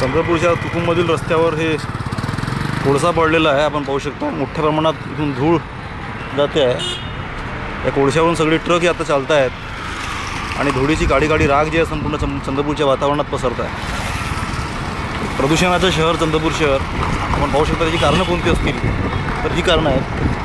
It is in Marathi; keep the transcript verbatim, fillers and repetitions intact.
चंद्रपूरच्या तुकुममधील रस्त्यावर हे कोळसा पडलेला आहे. आपण पाहू शकतो मोठ्या प्रमाणात इथून धूळ जाते आहे. या कोळशावरून सगळे ट्रक आता चालत आहेत आणि धुळीची काडी काडी राग जी आहे संपूर्ण चंद्रपूरच्या वातावरणात पसरत आहे. प्रदूषणाचं शहर चंद्रपूर शहर. आपण पाहू शकता त्याची कारणं कोणती असतील तर ही कारणं आहेत